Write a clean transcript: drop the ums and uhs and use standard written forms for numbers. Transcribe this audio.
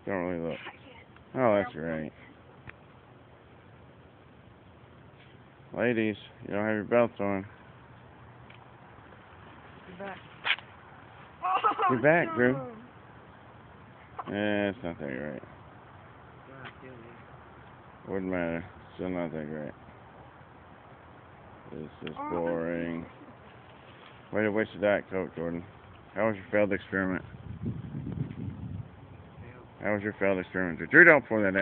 Don't really look. Oh, that's right. Ladies, you don't have your belts on. You're back. You're back, Drew. It's not that great. Wouldn't matter. Still not that great. This is boring. Way to waste a Diet Coke, Jordan. How was your failed experiment? How was your failed experiment? Drew, don't pour that out.